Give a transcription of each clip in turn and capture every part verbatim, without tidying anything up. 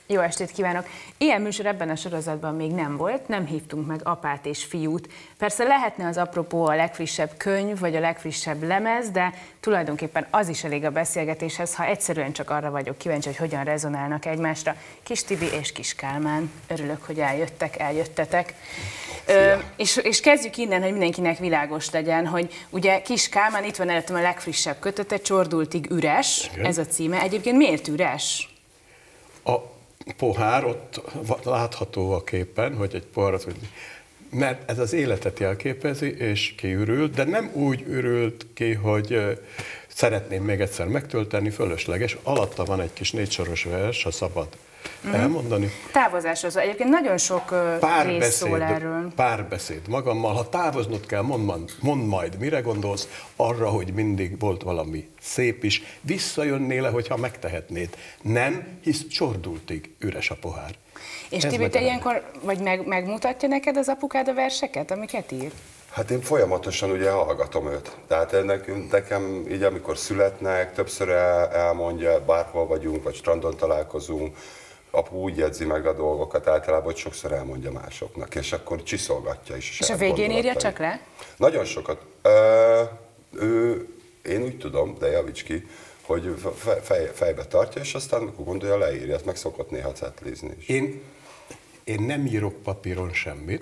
Jó estét kívánok! Ilyen műsor ebben a sorozatban még nem volt, nem hívtunk meg apát és fiút. Persze lehetne az apropó a legfrissebb könyv, vagy a legfrissebb lemez, de tulajdonképpen az is elég a beszélgetéshez, ha egyszerűen csak arra vagyok kíváncsi, hogy hogyan rezonálnak egymásra. Kis Tibi és Kis Kálmán, örülök, hogy eljöttek, eljöttetek. Ö, és, és kezdjük innen, hogy mindenkinek világos legyen, hogy ugye Kis Kálmán, itt van előttem a legfrissebb kötete, Csordultig üres, igen. Ez a címe. Egyébként miért üres? A pohár, ott látható a képen, hogy egy pohár, mert ez az életet jelképezi, és kiürült, de nem úgy ürült ki, hogy szeretném még egyszer megtölteni, fölösleges. Alatta van egy kis négysoros vers, ha szabad mm. elmondani. Távozáshoz. Egyébként nagyon sok pár rész beszéd, szól erről. Párbeszéd magammal. Ha távoznod kell, mondd, mondd majd, mire gondolsz, arra, hogy mindig volt valami szép is. Visszajönnél le, hogyha megtehetnéd. Nem, hisz csordultig üres a pohár. És Tibi, te ilyenkor, vagy meg, megmutatja neked az apukád a verseket, amiket ír? Hát én folyamatosan ugye hallgatom őt. Tehát nekem, nekem így amikor születnek, többször el, elmondja, bárhol vagyunk, vagy strandon találkozunk, apu úgy jegyzi meg a dolgokat általában, hogy sokszor elmondja másoknak, és akkor csiszolgatja is. És a végén írja csak le? Nagyon sokat. Ö, ő, én úgy tudom, de javíts ki, hogy fej, fejbe tartja, és aztán amikor gondolja, leírja, ezt meg szokott néha cetlizni is. Én, én nem írok papíron semmit,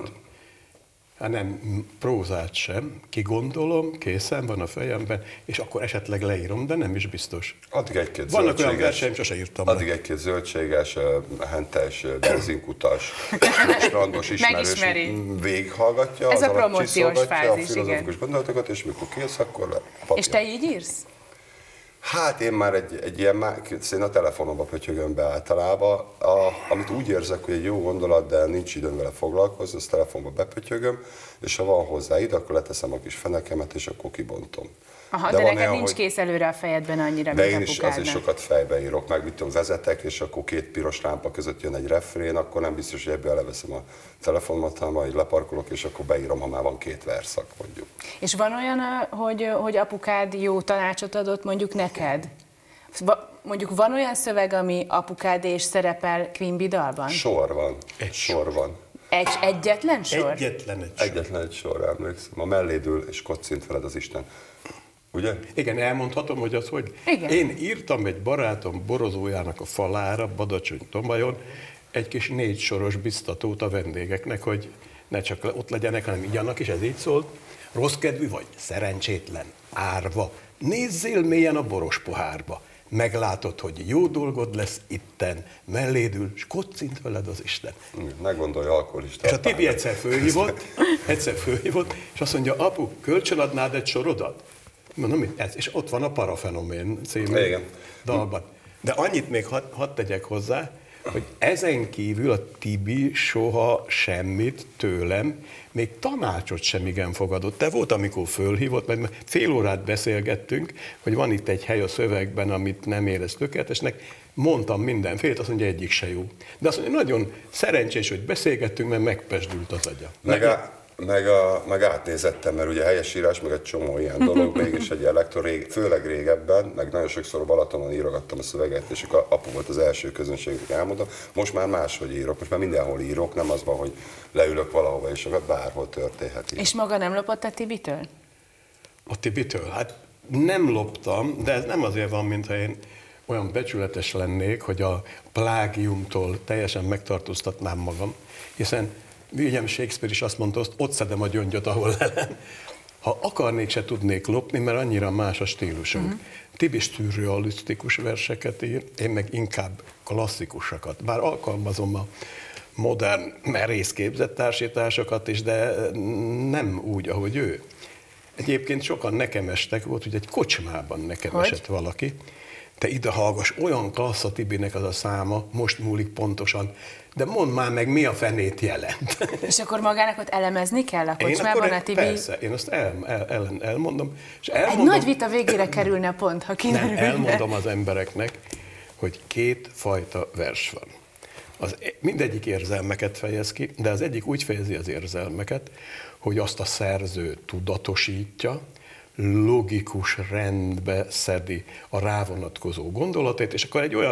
hanem prózát sem, kigondolom, készen van a fejemben, és akkor esetleg leírom, de nem is biztos. Addig egy-két Vannak olyan verseim, sose írtam Addig egy-két zöldséges, hentes, benzinkutas, strandos ismerős végighallgatja, ez az a promóciós fázis, a filozofikus gondolatokat, és mikor kész, akkor le. Papír. És te így írsz? Hát én már egy, egy ilyen, én a telefonomba pötyögöm be általában, a, amit úgy érzek, hogy egy jó gondolat, de nincs időm vele foglalkozni, azt telefonba bepötyögöm, és ha van hozzá ide, akkor leteszem a kis fenekemet, és akkor kibontom. Aha, de, de neked olyan, nincs hogy... kész előre a fejedben annyira, de mint én is azért sokat fejbe írok, meg mit tudom, vezetek, és akkor két piros lámpa között jön egy refrén, akkor nem biztos, hogy ebből leveszem a telefonomat, hanem majd leparkolok, és akkor beírom, ha már van két verszak, mondjuk. És van olyan, hogy, hogy apukád jó tanácsot adott mondjuk neked? Mondjuk van olyan szöveg, ami apukád és szerepel Quimby dalban? Sor van. Egy sor van. Egy, egyetlen sor? Egyetlen egy sor. Egyetlen egy sor, emlékszem. A melléd ül, és kocint veled az Isten. Ugye? Igen, elmondhatom, hogy az, hogy igen. Én írtam egy barátom borozójának a falára, Badacsony-Tombajon, egy kis négy soros biztatót a vendégeknek, hogy ne csak ott legyenek, hanem igyanak, és ez így szólt. Rossz kedvű vagy, szerencsétlen, árva, nézzél mélyen a boros pohárba. Meglátod, hogy jó dolgod lesz itten, melléd ül, s kocint veled az Isten. Ne gondolj alkoholista. És a Tibi egyszer fölhívott, egyszer fölhívott, és azt mondja, apu, kölcsön adnád egy sorodat? Mondom, ez, és ott van a Parafenomén című igen. dalban. De annyit még hadd had tegyek hozzá, hogy ezen kívül a Tibi soha semmit tőlem, még tanácsot sem igen fogadott. Te volt, amikor fölhívott, mert fél órát beszélgettünk, hogy van itt egy hely a szövegben, amit nem érez tökéletesnek, mondtam mindenfélét, azt mondja, egyik se jó. De azt mondja, nagyon szerencsés, hogy beszélgettünk, mert megpesdült az agya. Meg, a, meg, a, meg átnézettem, mert ugye helyesírás, meg egy csomó ilyen dolog, mégis egy elektor, rég, főleg régebben, meg nagyon sokszor Balatonon írogattam a szöveget, és akkor apu volt az első közönség, hogy elmondom. Most már máshogy írok, most már mindenhol írok, nem az van, hogy leülök valahova, és bárhol történhet. És maga nem lopott a Tibitől? A Tibitől? Hát nem loptam, de ez nem azért van, mintha én olyan becsületes lennék, hogy a plágiumtól teljesen megtartóztatnám magam, hiszen William Shakespeare is azt mondta, hogy ott szedem a gyöngyöt, ahol lelem. Ha akarnék, se tudnék lopni, mert annyira más a stílusunk. Uh-huh. Tibi szürrealisztikus verseket ír, én meg inkább klasszikusakat. Bár alkalmazom a modern, merész képzett társításokat is, de nem úgy, ahogy ő. Egyébként sokan nekem estek, volt, hogy egy kocsmában nekem hogy? esett valaki. Te ide hallgass, olyan klassz a Tibinek az a száma, most múlik pontosan, de mondd már meg, mi a fenét jelent. És akkor magának ott elemezni kell a kocsmában a Tibi? Persze, én azt el, el, el, elmondom. És elmondom. Egy nagy vita végére kerülne pont, ha kiderülne. Nem, elmondom az embereknek, hogy két fajta vers van. Az, mindegyik érzelmeket fejez ki, de az egyik úgy fejezi az érzelmeket, hogy azt a szerző tudatosítja, logikus rendbe szedi a rávonatkozó gondolatait, és akkor egy olyan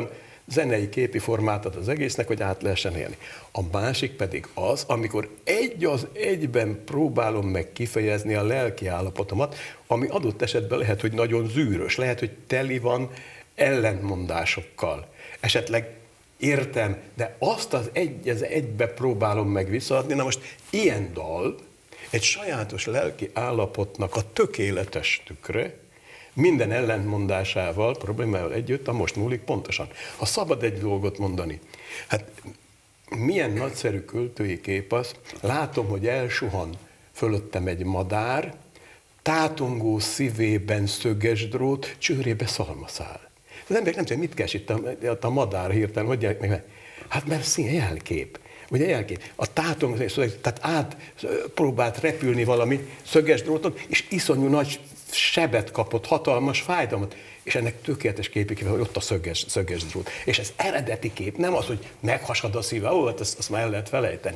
zenei képi formát ad az egésznek, hogy át lehessen élni. A másik pedig az, amikor egy az egyben próbálom meg kifejezni a lelki állapotomat, ami adott esetben lehet, hogy nagyon zűrös, lehet, hogy teli van ellentmondásokkal. Esetleg értem, de azt az egy az egybe próbálom meg visszaadni. Na most ilyen dal egy sajátos lelki állapotnak a tökéletes tükre, minden ellentmondásával, problémával együtt, a most múlik pontosan. Ha szabad egy dolgot mondani, hát milyen nagyszerű költői kép az, látom, hogy elsuhan fölöttem egy madár, tátongó szívében szöges drót, csőrébe szalmaszál. Az emberek nem tudja, mit keres itt a, a madár hirtelen, hogy meg, hát mert szín, jelkép. Ugye jelkép. A tátongó, tehát át próbált repülni valami szöges dróton, és iszonyú nagy sebet kapott, hatalmas fájdalmat, és ennek tökéletes képig, hogy ott a szöges, szöges drót. És ez eredeti kép, nem az, hogy meghasad a szíve, ó, hát ezt, ezt már el lehet felejteni.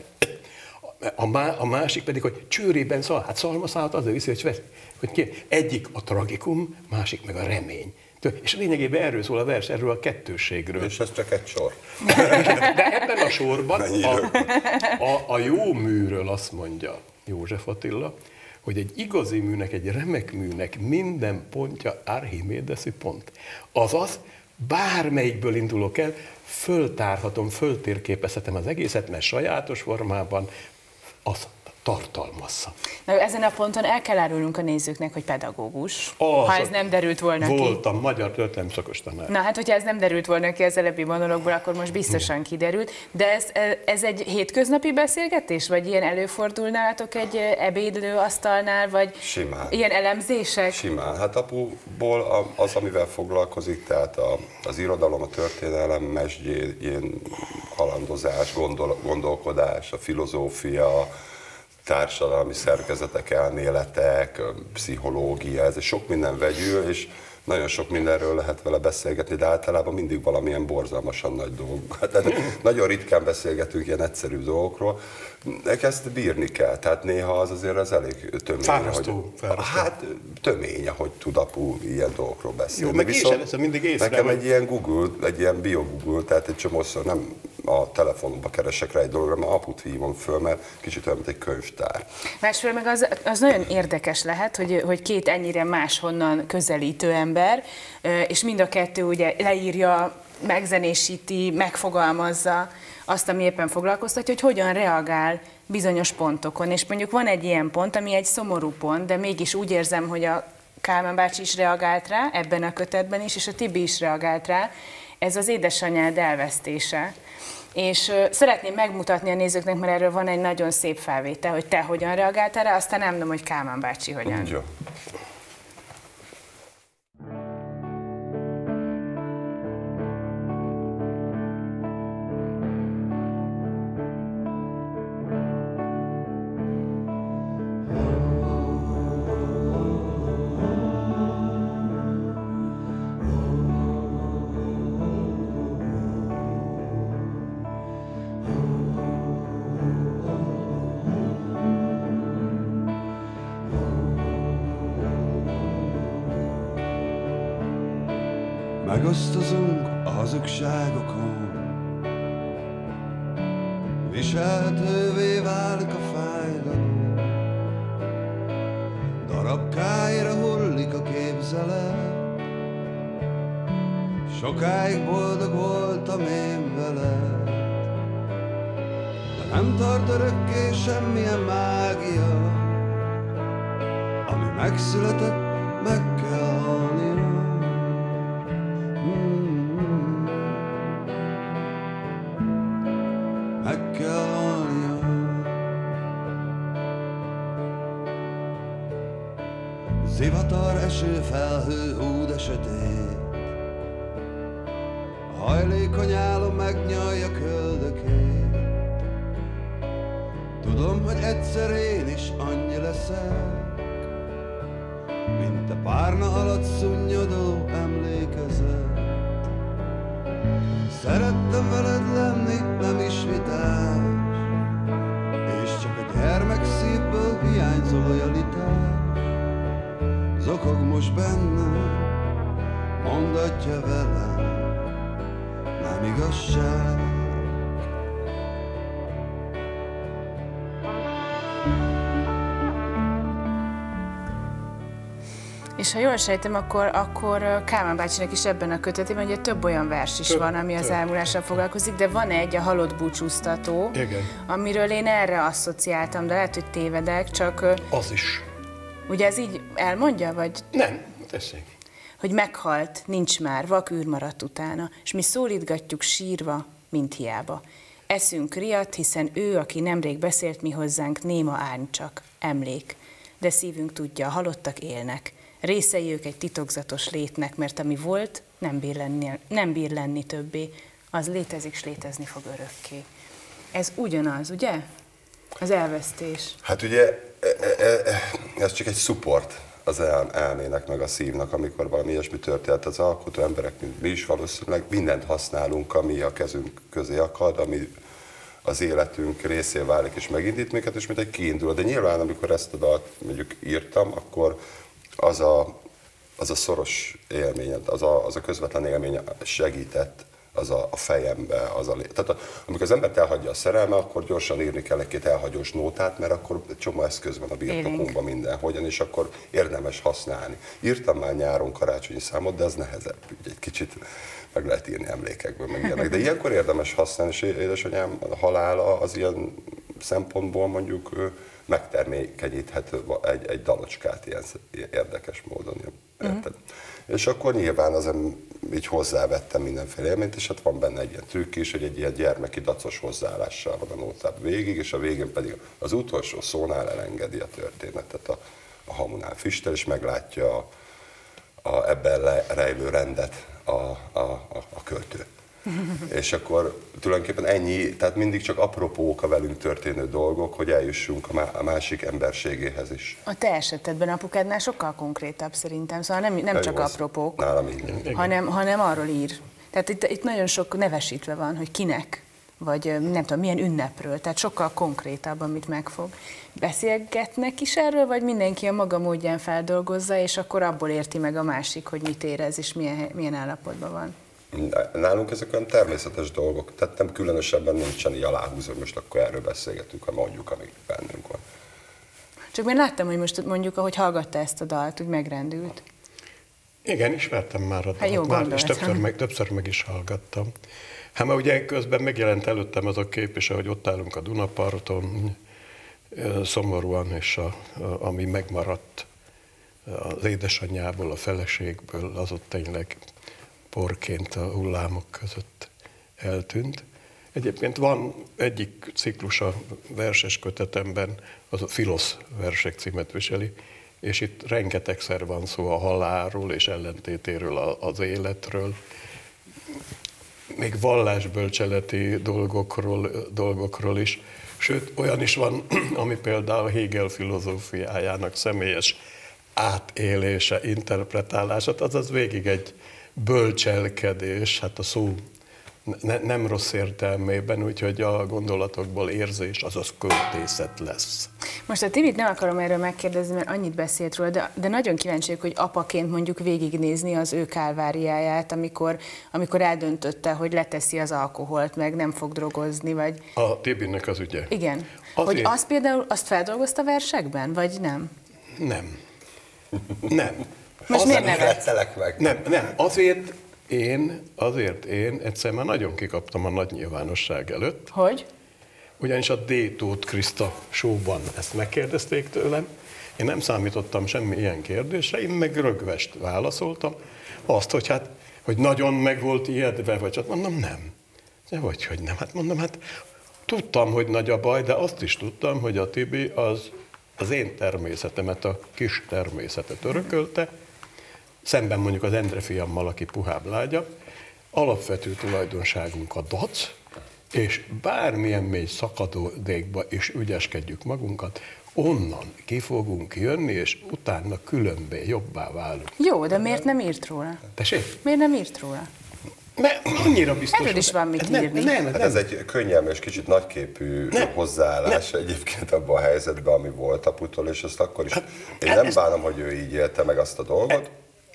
A, má, a másik pedig, hogy csőrében szal, hát szalmaszálat azért viszi, hogy, vesz, hogy ki, egyik a tragikum, másik meg a remény. És lényegében erről szól a vers, erről a kettősségről. És ez csak egy sor. De ebben a sorban a, a, a jó műről azt mondja József Attila, hogy egy igazi műnek, egy remek műnek minden pontja archimédeszi pont. Azaz, bármelyikből indulok el, föltárhatom, föltérképezhetem az egészet, mert sajátos formában az tartalmazza. Na, ezen a ponton el kell árulnunk a nézőknek, hogy pedagógus, az, ha ez nem derült volna voltam, ki. Voltam, magyar történelem szakos tanár. Na hát, hogyha ez nem derült volna ki az előbbi monologból, akkor most biztosan kiderült. De ez, ez egy hétköznapi beszélgetés? Vagy ilyen előfordul nálatok egy ebédlőasztalnál, vagy simán. Ilyen elemzések? Simán. Hát apuból az, amivel foglalkozik, tehát a, az irodalom, a történelem, mesdjé, ilyen halandozás, gondol, gondolkodás, a filozófia, társadalmi szerkezetek, elméletek, pszichológia, ez sok minden vegyül, és nagyon sok mindenről lehet vele beszélgetni, de általában mindig valamilyen borzalmasan nagy dolgok. Tehát nagyon ritkán beszélgetünk ilyen egyszerű dolgokról. Ezt bírni kell, tehát néha az azért az elég tömény. Fárasztó, hogy, fárasztó. Hát tömény, ahogy tud apu ilyen dolgokról beszélni. Jó, meg viszont én mindig észre, nekem hogy... egy ilyen Google, egy ilyen bio-Google, tehát egy csomószor nem a telefonomba keresek rá egy dologra, mert aput hívom föl, mert kicsit olyan, mint egy könyvtár. Másfél meg az, az nagyon érdekes lehet, hogy, hogy két ennyire máshonnan közelítő ember, és mind a kettő ugye leírja, megzenésíti, megfogalmazza azt, ami éppen foglalkoztatja, hogy hogyan reagál bizonyos pontokon. És mondjuk van egy ilyen pont, ami egy szomorú pont, de mégis úgy érzem, hogy a Kálmán bácsi is reagált rá, ebben a kötetben is, és a Tibi is reagált rá, ez az édesanyád elvesztése. És uh, szeretném megmutatni a nézőknek, mert erről van egy nagyon szép felvétel, hogy te hogyan reagáltál rá, aztán nem tudom, hogy Kálmán bácsi hogyan. Jó. Megosztozunk a hazugságokon, viselhetővé válik a fájdalom, darabkáira hullik a képzelet, sokáig boldog voltam én veled, de nem tart örökké semmilyen mágia, ami megszületett, meg kell halnia. Zivatar, eső, felhő, hú, de sötét, a hajlékony álom megnyalja köldökét. Tudom, hogy egyszer én is annyi leszek, mint a párna alatt szunnyadó emlékezet. Szerettem veled lenni, nem is vitás, és csak a gyermek szívből hiányzó lojalitás. Zokog most bennem, mondatja velem, nem igazság. És ha jól sejtem, akkor, akkor Kálmán bácsinak is ebben a kötetében ugye több olyan vers is több, van, ami több, az elmúlással foglalkozik, de van egy, a Halott búcsúztató, igen, amiről én erre asszociáltam, de lehet, hogy tévedek, csak... Az is. Ugye ez így elmondja, vagy... Nem, tessék. Hogy meghalt, nincs már, vak űr maradt utána, és mi szólítgatjuk sírva, mint hiába. Eszünk riadt, hiszen ő, aki nemrég beszélt mi hozzánk, néma árny csak, emlék. De szívünk tudja, a halottak élnek. Részei ők egy titokzatos létnek, mert ami volt, nem bír lenni, nem bír lenni többé, az létezik, s létezni fog örökké. Ez ugyanaz, ugye? Az elvesztés. Hát ugye ez csak egy support az el, elmének meg a szívnak, amikor valami ilyesmi történt. Az alkotó emberek, mint mi is valószínűleg mindent használunk, ami a kezünk közé akad, ami az életünk részé válik és megindít minket, és mint egy kiindul. De nyilván, amikor ezt a dalt mondjuk írtam, akkor az a, az a szoros élmény, az a, az a közvetlen élmény segített az a, a fejembe. Az a, tehát a, amikor az embert elhagyja a szerelme, akkor gyorsan írni kell egy-két elhagyós nótát, mert akkor egy csomó eszköz van a birtokunkban mindenhogyan, és akkor érdemes használni. Írtam már nyáron karácsonyi számot, de az nehezebb, ugye egy kicsit meg lehet írni emlékekből, meg ilyenek. De ilyenkor érdemes használni, és édesanyám halála az ilyen szempontból mondjuk megtermékenyíthet egy, egy dalocskát ilyen érdekes módon. Érted? Uh-huh. És akkor nyilván az így hozzávettem mindenféle élményt, és hát van benne egy ilyen trükk is, hogy egy ilyen gyermeki dacos hozzáállással van a nótább végig, és a végén pedig az utolsó szónál elengedi a történetet a, a hamunál Fistel, és meglátja a, a, ebben le, rejlő rendet a, a, a, a költő. És akkor tulajdonképpen ennyi, tehát mindig csak apropók a velünk történő dolgok, hogy eljussunk a másik emberségéhez is. A te esetedben apukádnál sokkal konkrétabb szerintem, szóval nem, nem csak apropók, nálam így, hanem, hanem arról ír. Tehát itt, itt nagyon sok nevesítve van, hogy kinek, vagy nem tudom, milyen ünnepről, tehát sokkal konkrétabb, amit megfog. Beszélgetnek is erről, vagy mindenki a maga módján feldolgozza, és akkor abból érti meg a másik, hogy mit érez, és milyen, milyen állapotban van? Nálunk ezek olyan természetes dolgok, tehát nem különösebben nincsen így aláhúzva, hogy most akkor erről beszélgetünk, ha mondjuk, amíg bennünk van. Csak én láttam, hogy most mondjuk, ahogy hallgatta ezt a dalt, úgy megrendült. Igen, ismertem már a dalt, hát jó, már, és többször meg, többször meg is hallgattam. Hát már ugye közben megjelent előttem az a kép, és ahogy ott állunk a Dunaparton, szomorúan, és a, a, ami megmaradt az édesanyjából, a feleségből, az ott tényleg porként a hullámok között eltűnt. Egyébként van egyik ciklus a verses kötetemben, az a Filosz versek címet viseli, és itt rengetegszer van szó a halálról és ellentétéről az életről, még vallásbölcseleti dolgokról, dolgokról is. Sőt, olyan is van, ami például Hegel filozófiájának személyes átélése, interpretálása, azaz végig egy bölcselkedés, hát a szó ne, nem rossz értelmében, úgyhogy a gondolatokból érzés, azaz költészet lesz. Most a Tibit nem akarom erről megkérdezni, mert annyit beszélt róla, de, de nagyon kíváncsi vagyok, hogy apaként mondjuk végignézni az ő kálváriáját, amikor, amikor eldöntötte, hogy leteszi az alkoholt, meg nem fog drogozni, vagy... A Tibinek az ügye. Igen. Azért... Hogy azt például, azt feldolgozta versekben, vagy nem? Nem. Nem. Most miért nevetsz? meg? Nem, nem. Azért én, azért én egyszer már nagyon kikaptam a nagy nyilvánosság előtt. Hogy? Ugyanis a D. Tóth Kriszta show-ban ezt megkérdezték tőlem. Én nem számítottam semmi ilyen kérdésre, én meg rögvest válaszoltam. Azt, hogy hát, hogy nagyon meg volt ijedve, vagy hát mondom, nem. De vagy, hogy nem. Hát mondom, hát tudtam, hogy nagy a baj, de azt is tudtam, hogy a Tibi az az én természetemet, a kis természetet örökölte, szemben mondjuk az Endre fiammal, aki puhább lágya, alapvető tulajdonságunk a dac, és bármilyen mély szakadékba is ügyeskedjük magunkat, onnan ki fogunk jönni, és utána különbé, jobbá válunk. Jó, de miért nem írt róla? Tessék? Miért nem írt róla? Mert annyira biztos. Erről is van mit nem, írni. Nem, nem, hát ez egy könnyelmű és kicsit nagyképű nem, hozzáállás nem. Egyébként abban a helyzetben, ami volt aputól, és ezt akkor is. Hát, én nem ezt... bánom, hogy ő így élte meg azt a dolgot.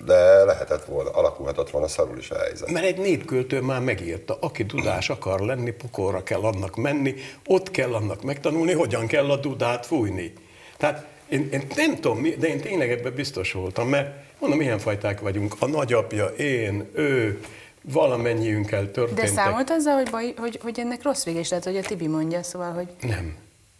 de lehetett volna, alakulhatott volna szarul is a helyzet. Mert egy népköltő már megírta, aki dudás akar lenni, pokolra kell annak menni, ott kell annak megtanulni, hogyan kell a dudát fújni. Tehát én, én nem tudom, de én tényleg ebben biztos voltam, mert mondom, milyen fajták vagyunk, a nagyapja, én, ő, valamennyiünkkel történtek. De számolt azzal, hogy, baj, hogy, hogy ennek rossz vége is lehet, hogy a Tibi mondja, szóval, hogy... Nem.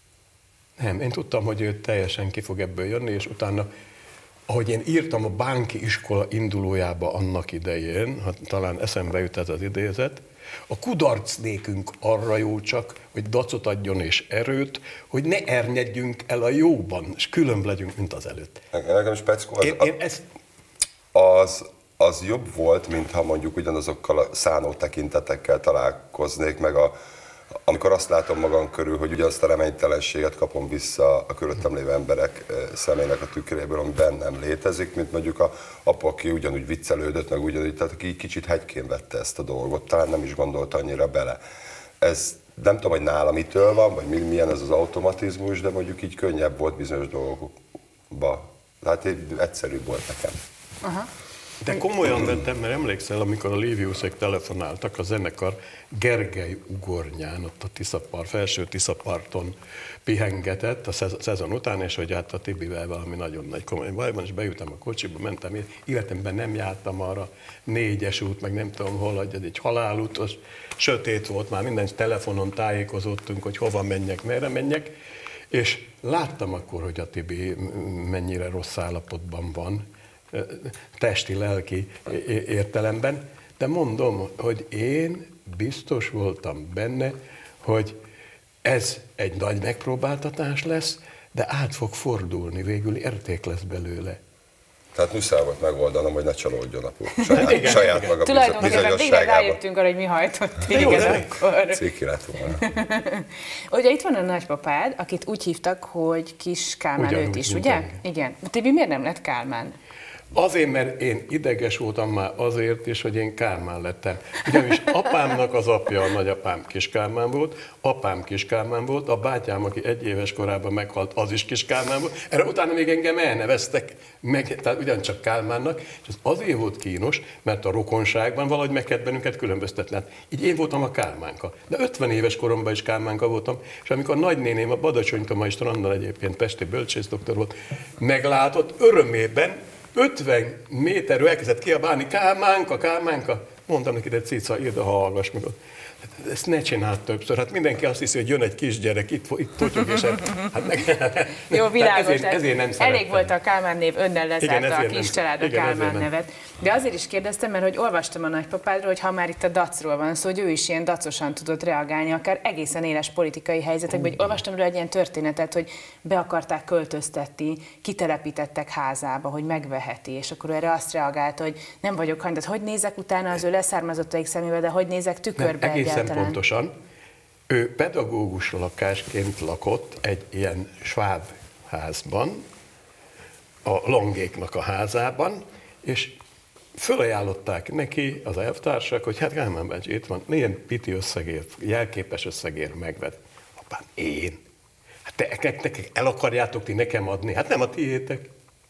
Nem, én tudtam, hogy ő teljesen ki fog ebből jönni, és utána, ahogy én írtam a Bánki iskola indulójába annak idején, hát talán eszembe jut ez az idézet, a kudarcnékünk arra jó csak, hogy dacot adjon és erőt, hogy ne ernyedjünk el a jóban, és különb legyünk, mint az előtt. Nekem Speckó, az, én, én ezt... az, az jobb volt, mintha mondjuk ugyanazokkal a szánó tekintetekkel találkoznék, meg a, amikor azt látom magam körül, hogy ugyanazt a reménytelenséget kapom vissza a körülöttem lévő emberek személynek a tükréből, ami bennem létezik, mint mondjuk a apa, aki ugyanúgy viccelődött, meg ugyanúgy, tehát aki kicsit hegykén vette ezt a dolgot, talán nem is gondolt annyira bele. Ez nem tudom, hogy nálam mitől van, vagy milyen ez az automatizmus, de mondjuk így könnyebb volt bizonyos dolgokba. Hát egyszerűbb volt nekem. Aha. De komolyan vettem, mert emlékszel, amikor a Léviuszék telefonáltak, a zenekar Gergely ugornyán, ott a Tiszapart, felső Tiszaparton pihengetett a szezon után, és hogy hát a Tibivel valami nagyon nagy komoly baj van, és bejutam a kocsiba, mentem, én életemben nem jártam arra négyes út, meg nem tudom hol, hogy egy halálútos, sötét volt, már minden telefonon tájékozottunk, hogy hova menjek, merre menjek, és láttam akkor, hogy a Tibi mennyire rossz állapotban van, testi, lelki értelemben, de mondom, hogy én biztos voltam benne, hogy ez egy nagy megpróbáltatás lesz, de át fog fordulni, végül érték lesz belőle. Tehát muszáj volt megoldanom, hogy ne csalódjon apu. Saját, igen, saját igen. maga Tulajdonképpen tényleg rájöttünk arra, hogy mi hajtott téged akkor. Ciki lett volna. Ugye itt van a nagypapád, akit úgy hívtak, hogy Kis Kálmán Ugyanúgy, őt is, ugye? ugyanúgy. Igen. Tibi miért nem lett Kálmán? Azért, mert én ideges voltam már azért is, hogy én Kálmán lettem. Ugyanis apámnak az apja, a nagyapám Kis Kálmán volt, apám Kis Kálmán volt, a bátyám, aki egy éves korában meghalt, az is Kis Kálmán volt. Erre utána még engem elneveztek, meg, tehát ugyancsak Kálmánnak, és ez azért volt kínos, mert a rokonságban valahogy meg kellett bennünket különböztetni. Így én voltam a Kálmánka. De ötven éves koromban is Kálmánka voltam, és amikor nagynéném, a Badacsonyka mai strandon egyébként pesti bölcsész-doktor volt, meglátott örömében, ötven méterről elkezdett kiabálni, Kálmánka, Kálmánka. Mondtam neki, de cica, írd a hallgass meg. Ezt ne csináld többször. Hát mindenki azt hiszi, hogy jön egy kisgyerek, itt, itt totyog, és hát meg... Jó, világos. Ezért, ezért nem elég volt a Kálmán név, önnel lezárta a kis család a Kálmán nevet. De azért is kérdeztem, mert hogy olvastam a nagypapádról, hogy ha már itt a dacról van szó, hogy ő is ilyen dacosan tudott reagálni, akár egészen éles politikai helyzetekben, hogy olvastam róla egy ilyen történetet, hogy be akarták költöztetni, kitelepítettek házába, hogy megveheti, és akkor erre azt reagált, hogy nem vagyok hajlandó, hogy nézek utána az ő leszármazottaik szemébe, de hogy nézek tükörbe nem, egészen egyáltalán. Pontosan. Ő pedagógus lakásként lakott egy ilyen sváb házban, a Langéknak a házában, és fölajánlották neki az elvtársak, hogy hát Kálmán bácsi, itt van, milyen piti összegért, jelképes összegért megvett. Apám, én? Hát te, te, te el akarjátok ti nekem adni? Hát nem a tiétek.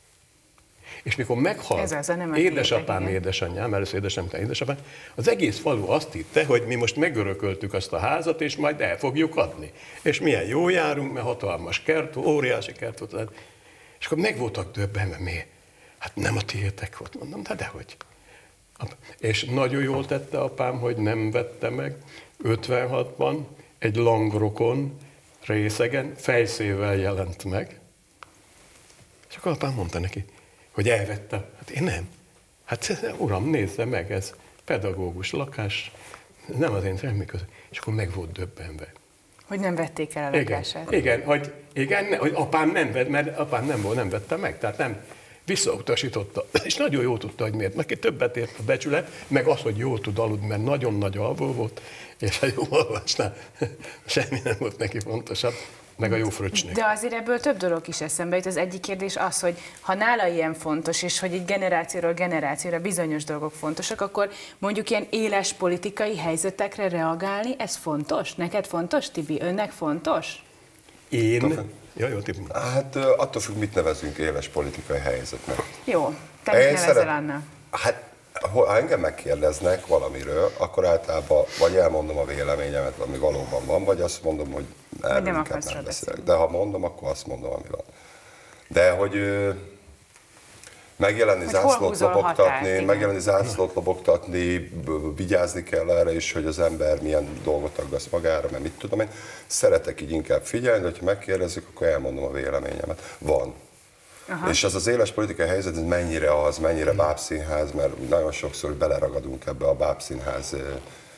És mikor meghalt az, nem édesapám, tiétek, édesanyám, először édesanyám, édesapám, az egész falu azt hitte, hogy mi most megörököltük azt a házat, és majd el fogjuk adni. És milyen jó járunk, mert hatalmas kert, óriási kert volt. És akkor meg voltak döbbenve, miért? Hát nem a tiétek volt, mondom, de dehogy. És nagyon jól tette apám, hogy nem vette meg. ötvenhatban egy langrokon részegen fejszével jelent meg. És akkor apám mondta neki, hogy elvette. Hát én nem. Hát uram, nézze meg, ez pedagógus lakás, nem az én semmi között. És akkor meg volt döbbenve. Hogy nem vették el a lakását. Igen, igen, hogy, igen, ne, hogy apám nem vett, mert apám nem, volt, nem vette meg, tehát nem visszautasította. És nagyon jól tudta, hogy miért. Neki többet ért a becsület, meg az, hogy jól tud aludni, mert nagyon nagy alvó volt, és ha jól olvasnál, semmi nem volt neki fontosabb, meg a jó fröccsnek. De azért ebből több dolog is eszembe jut. Az egyik kérdés az, hogy ha nála ilyen fontos, és hogy egy generációról generációra bizonyos dolgok fontosak, akkor mondjuk ilyen éles politikai helyzetekre reagálni, ez fontos? Neked fontos, Tibi? Önnek fontos? Én? Ja, jó, Tibi. Hát attól függ, mit nevezünk éles politikai helyzetnek. Jó. Te mit nevezel szeret... annak? Hát, ha engem megkérdeznek valamiről, akkor általában vagy elmondom a véleményemet, ami valóban van, vagy azt mondom, hogy erről nem, nem beszélek. De ha mondom, akkor azt mondom, ami van. De hogy megjelenni, hogy zászlót lobogtatni, megjelenni, zászlót lobogtatni, vigyázni kell erre is, hogy az ember milyen dolgot aggaszt magára, mert mit tudom én. Szeretek így inkább figyelni, de hogyha megkérdezik, akkor elmondom a véleményemet. Van. Aha. És ez az éles politikai helyzet, ez mennyire az, mennyire bábszínház, mert nagyon sokszor beleragadunk ebbe a bábszínháznak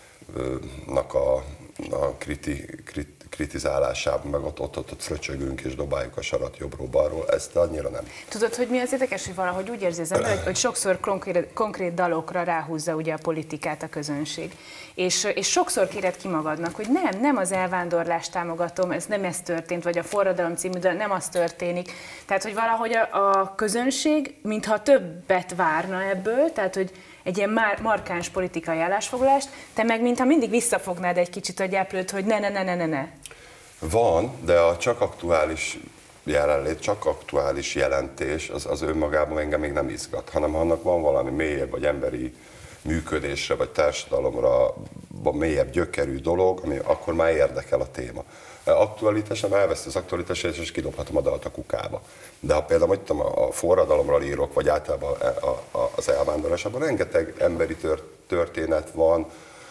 a, a kriti, krit, kritizálásában, meg ott, ott, ott, ott fröcsögünk és dobáljuk a sarat jobbról-balról, ezt annyira nem. Tudod, hogy mi az érdekes, hogy valahogy úgy érzi az ember, hogy, hogy sokszor konkrét, konkrét dalokra ráhúzza ugye a politikát a közönség. És, és sokszor kéred ki magadnak, hogy nem, nem az elvándorlást támogatom, ez nem ez történt, vagy a Forradalom című dal, nem az történik. Tehát, hogy valahogy a, a közönség, mintha többet várna ebből, tehát, hogy egy ilyen markáns politikai állásfoglalást, te meg mintha mindig visszafognád egy kicsit a gyeplőt, hogy ne, ne, ne, ne, ne, ne. Van, de a csak aktuális jelenlét, csak aktuális jelentés, az, az önmagában engem még nem izgat, hanem annak van valami mélyebb, vagy emberi működésre, vagy társadalomra mélyebb gyökerű dolog, ami akkor már érdekel a téma. Aktualitásem elveszti az aktualitását, és kidobhatom a dalt a kukába. De ha például mondtam, a forradalomról írok, vagy általában az elvándorlásában rengeteg emberi történet van,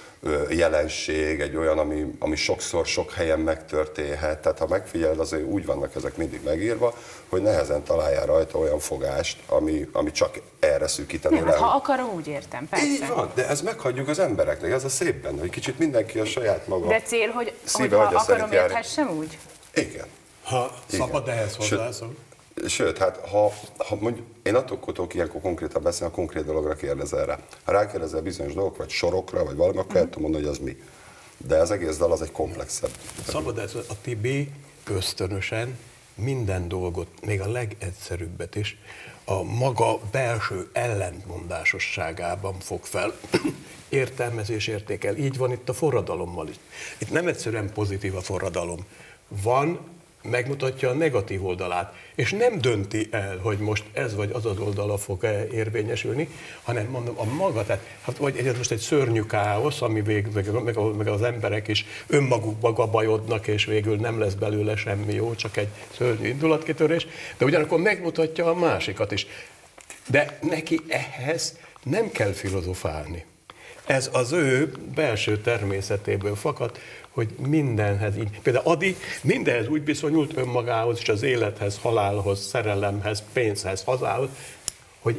jelenség, egy olyan, ami, ami sokszor sok helyen megtörténhet. Tehát ha megfigyeled, azért úgy vannak ezek mindig megírva, hogy nehezen találjál rajta olyan fogást, ami, ami csak erre szűkíteni le. Ha akarom, úgy értem, persze. Így van, de ezt meghagyjuk az embereknek, ez a szép benne, hogy kicsit mindenki a saját maga. De cél, hogy, szíve, hogy ha akarom, érthessem úgy? Igen. Ha Igen. szabad ehhez hozzászól. Sőt, hát ha, ha mondjuk, én attól tudok ilyenkor konkrétan beszélni, a konkrét dologra kérdezel rá. Ha rákérdezel bizonyos dolgok, vagy sorokra, vagy valami, akkor el tudom mondani, hogy az mi. De az egész dal az egy komplexebb. Szabad ez, a Tibi ösztönösen minden dolgot, még a legegyszerűbbet is, a maga belső ellentmondásosságában fog fel, értelmezés értékel. Így van itt a forradalommal is. Itt nem egyszerűen pozitív a forradalom. Van, megmutatja a negatív oldalát, és nem dönti el, hogy most ez vagy az az oldala fog érvényesülni, hanem mondom, a maga, tehát hát, vagy ez most egy szörnyű káosz, ami vég, meg, meg, meg az emberek is önmagukba bajodnak, és végül nem lesz belőle semmi jó, csak egy szörnyű indulatkitörés, de ugyanakkor megmutatja a másikat is. De neki ehhez nem kell filozofálni. Ez az ő belső természetéből fakad, hogy mindenhez így. Például Adi mindenhez úgy viszonyult önmagához, és az élethez, halálhoz, szerelemhez, pénzhez, hazához, hogy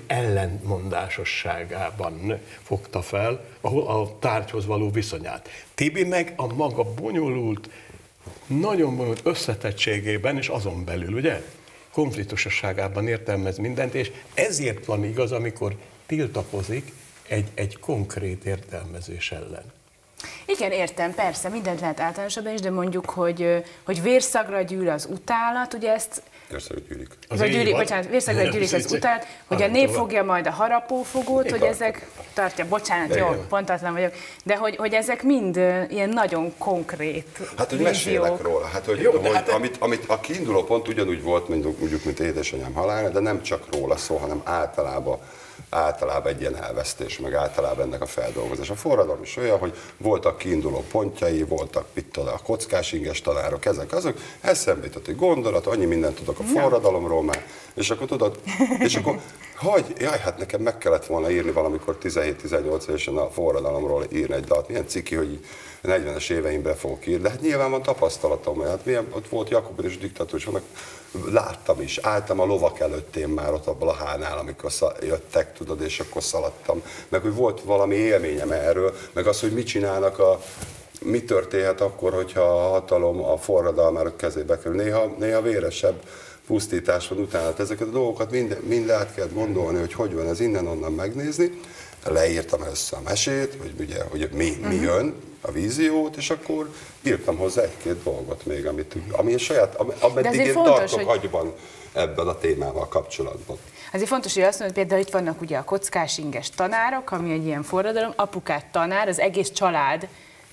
ellentmondásosságában fogta fel a, a tárgyhoz való viszonyát. Tibi meg a maga bonyolult, nagyon bonyolult összetettségében, és azon belül, ugye, konfliktusosságában értelmez mindent, és ezért van igaz, amikor tiltakozik egy, egy konkrét értelmezés ellen. Igen, értem, persze, mindent lehet általánosabban is, de mondjuk, hogy, hogy vérszagra gyűl az utálat, ugye ezt... Vérszagra gyűlik. Vagy gyűlik, bocsánat, vérszagra gyűlik az utálat, hogy a nép fogja majd a harapófogót, hogy ezek... Tartja, bocsánat, jó, pontatlan vagyok, de hogy, hogy ezek mind ilyen nagyon konkrét Hát, hogy mesélek róla, hát, hogy, jó, hogy hát, amit, amit a kiinduló pont ugyanúgy volt, mondjuk, mint édesanyám halála, de nem csak róla szó, hanem általában általában egy ilyen elvesztés, meg általában ennek a feldolgozás. A forradalom is olyan, hogy voltak kiinduló pontjai, voltak itt a kockás inges tanárok, ezek azok, eszembe jutott egy gondolat, annyi mindent tudok a forradalomról már, és akkor tudod, és akkor, hogy, jaj, hát nekem meg kellett volna írni valamikor tizenhét-tizennyolc évesen a forradalomról írni egy dalt, milyen ciki, hogy negyvenes éveimben fogok írni, de hát nyilván van tapasztalatom, mert hát milyen, ott volt Jakub és diktatúr, és annak láttam is, álltam a lovak előtt én már ott a Blahánál, amikor jöttek, tudod, és akkor szaladtam, meg hogy volt valami élményem erről, meg az, hogy mit csinálnak a, mi történhet akkor, hogyha a hatalom a forradalmának kezébe kerül. Néha, néha véresebb pusztítás van utána. Ezeket a dolgokat mind, mind át kell gondolni, hogy hogy van ez innen-onnan megnézni. Leírtam össze a mesét, hogy ugye, hogy mi, mi jön, a víziót, és akkor írtam hozzá egy-két dolgot még, amit, ami a saját, ameddig én fontos, tartok hogy... agyban ebben a témával kapcsolatban. Azért fontos, hogy azt mondod, például itt vannak ugye a kockás inges tanárok, ami egy ilyen forradalom, apukát tanár, az egész család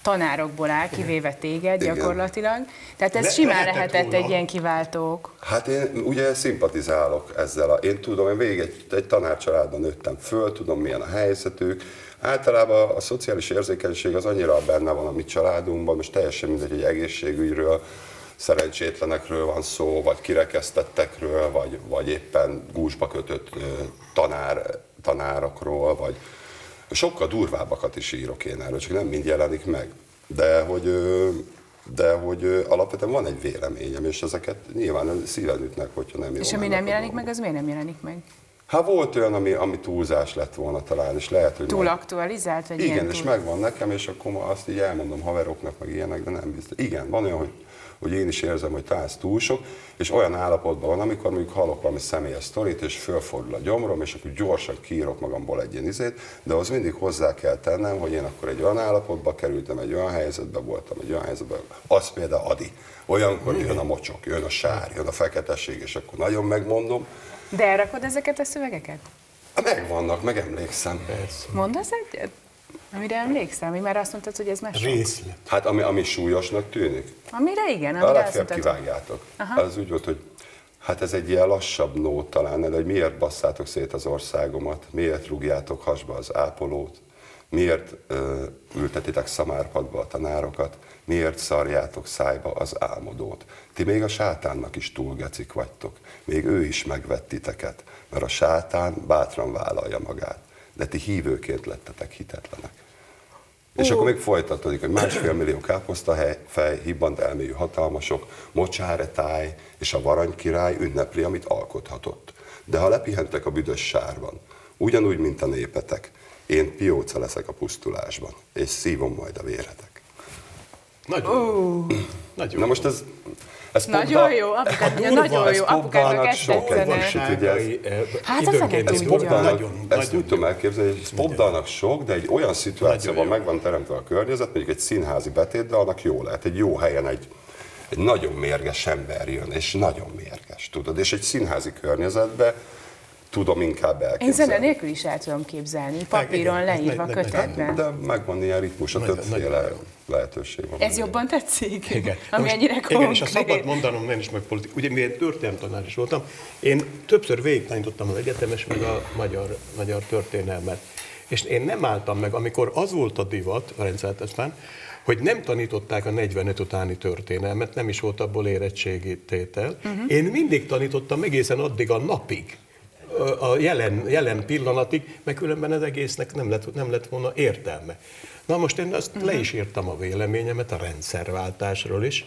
tanárokból áll, kivéve téged Igen. gyakorlatilag. Tehát ez Le- simán lehetett lehetett volna. egy ilyen kiváltó ok. Hát én ugye szimpatizálok ezzel. A, én tudom, én végig egy, egy tanárcsaládban nőttem föl, tudom milyen a helyzetük. Általában a szociális érzékenység az annyira benne van a mi családunkban, most teljesen mindegy, hogy egészségügyről, szerencsétlenekről van szó, vagy kirekesztettekről, vagy, vagy éppen gúzsba kötött ö, tanár, tanárokról, vagy sokkal durvábbakat is írok én erről, csak nem mind jelenik meg. De hogy, ö, de hogy ö, alapvetően van egy véleményem, és ezeket nyilván szíven ütnek, hogyha nem jó. És ami nem jelenik meg, az miért nem jelenik meg? Hát volt olyan, ami, ami túlzás lett volna talán, és lehet, hogy... Túl majd... aktualizált? Vagy Igen, ilyen és túl... megvan nekem, és akkor ma azt így elmondom haveroknak, meg ilyenek, de nem biztos. Igen, van olyan, hogy, hogy én is érzem, hogy talán ez túl sok, és olyan állapotban van, amikor mondjuk hallok valami személyes sztorit, és fölfordul a gyomrom, és akkor gyorsan kiírok magamból egy ilyen izét, de az mindig hozzá kell tennem, hogy én akkor egy olyan állapotba kerültem, egy olyan helyzetbe voltam, egy olyan helyzetben, az például Adi. Olyankor jön a mocsok, jön a sár, jön a feketesség, és akkor nagyon megmondom. De elrakod ezeket a szövegeket? Megvannak, meg emlékszem. Mondasz egyet? Amire emlékszel? Mi már azt mondtad, hogy ez már sok. Részlet. Hát ami, ami súlyosnak tűnik. Amire igen, A amire azt legfeljebb mondtad. kivágjátok. Aha. Az úgy volt, hogy hát ez egy ilyen lassabb nót talán, de hogy miért basszátok szét az országomat, miért rúgjátok hasba az ápolót, miért ö, ültetitek szamárpadba a tanárokat, miért szarjátok szájba az álmodót. Ti még a sátánnak is túl gecik vagytok, még ő is megvett titeket, mert a sátán bátran vállalja magát, de ti hívőként lettetek hitetlenek. És akkor még folytatódik, hogy másfél millió káposztafej, hibbant elmélyű hatalmasok, mocsáre táj és a varanykirály ünnepli, amit alkothatott. De ha lepihentek a büdös sárban, ugyanúgy, mint a népetek, én pióca leszek a pusztulásban, és szívom majd a véretek. Nagyon jó. Nagyon Na most ez... ez Nagyon Popda- jó, apukám, durva, nagyon ez jó, apukámnak Popdának ezt sok tetszene. egy ugye ez- Hát a időnként fene ez tudja. Popdának Popdának, nagyon, ezt nagyon úgy tudom jó. elképzelni, hogy Popdának sok, de egy olyan szituációban Nagyon jó. meg van teremtve a környezet, mondjuk egy színházi betét, de annak jó lehet. Egy jó helyen egy, egy nagyon mérges ember jön, és nagyon mérges, tudod, és egy színházi környezetben tudom inkább Én elképzelni. zene nélkül is el tudom képzelni, papíron igen, leírva, meg- meg- kötetben. De megvan ilyen ritmus, a Nagyon- többféle nagyon jó. lehetőség van. Ez jobban tetszik? Igen. Ami Most- ennyire konkrét. igen, és ha szabad mondanom, én is meg politik. Ugye mivel történelemtanár is voltam, én többször végigtanítottam az egyetemes, meg a magyar, magyar történelmet. És én nem álltam meg, amikor az volt a divat, a rendszertesztán, hogy nem tanították a negyvenöt utáni történelmet, nem is volt abból érettségi tétel. Uh-huh. Én mindig tanítottam egészen addig a napig, a jelen, jelen pillanatig, mert különben az egésznek nem lett, nem lett volna értelme. Na most én azt uh-huh. le is írtam a véleményemet a rendszerváltásról is,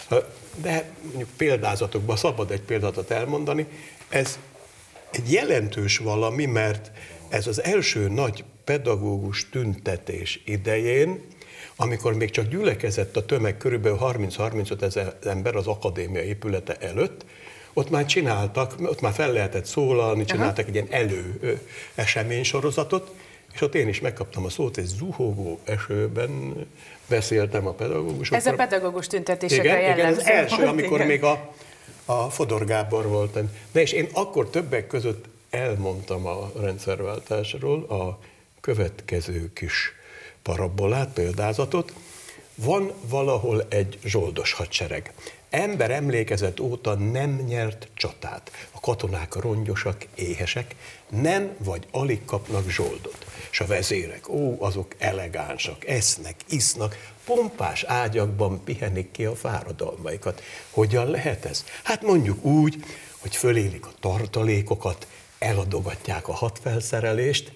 de mondjuk példázatokban szabad egy példátot elmondani, ez egy jelentős valami, mert ez az első nagy pedagógus tüntetés idején, amikor még csak gyülekezett a tömeg, körülbelül harminc-harmincöt ezer ember az akadémia épülete előtt, ott már csináltak, ott már fel lehetett szólalni, csináltak egy ilyen elő eseménysorozatot, és ott én is megkaptam a szót, egy zuhogó esőben beszéltem a pedagógusokkal. Ez a pedagógus tüntetésekre igen, igen, jellemző az első, volt, amikor igen. még a, a Fodor Gábor volt. De és én akkor többek között elmondtam a rendszerváltásról a következő kis parabolát, példázatot. Van valahol egy zsoldos hadsereg. Ember emlékezet óta nem nyert csatát. A katonák rongyosak, éhesek, nem vagy alig kapnak zsoldot. És a vezérek, ó, azok elegánsak, esznek, isznak, pompás ágyakban pihenik ki a fáradalmaikat. Hogyan lehet ez? Hát mondjuk úgy, hogy fölélik a tartalékokat, eladogatják a hadfelszerelést,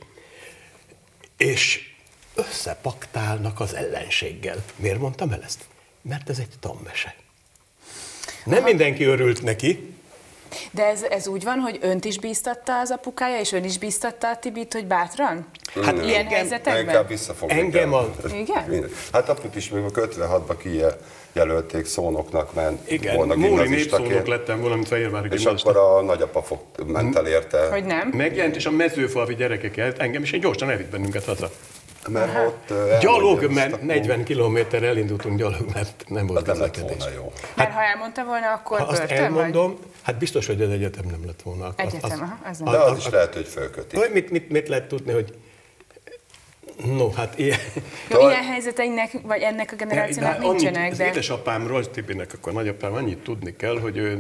és összepaktálnak az ellenséggel. Miért mondtam el ezt? Mert ez egy tanmese. Nem mindenki örült neki. De ez, ez úgy van, hogy önt is bíztatta az apukája, és ön is bíztatta a Tibit, hogy bátran? Hát ilyen engem- helyzetekben? Inkább visszafogni Engem kell. a- Igen? Hát aput is még a ötvenhatban kijelölték szónoknak, ment Igen, volna Móri gimnazistaként, népszónok lettem volna, mint Fehérvári és gimnazista. akkor a nagyapa fog, ment el érte. Hogy nem? Megjelent, és a mezőfalvi gyerekek el, engem is, én gyorsan elvitt bennünket haza. Mert ott uh, Gyalog, elmondja, mert akkor- negyven kilométer elindultunk gyalog, mert nem volt Az nem lett közlekedés. volna jó. Mert ha elmondta volna, akkor Ha azt börtön elmondom, hát biztos, hogy az egyetem nem lett volna. Az- Egyetem, az- aha, az nem. De az is lehet, hogy fölköti. Hogy mit, mit, mit lehet tudni, hogy No, hát ilyen... Jó, ilyen helyzeteinknek, vagy ennek a generációnak de nincsenek, annyit, de... Az édesapámról, Tibinek, akkor nagyapám, annyit tudni kell, hogy ő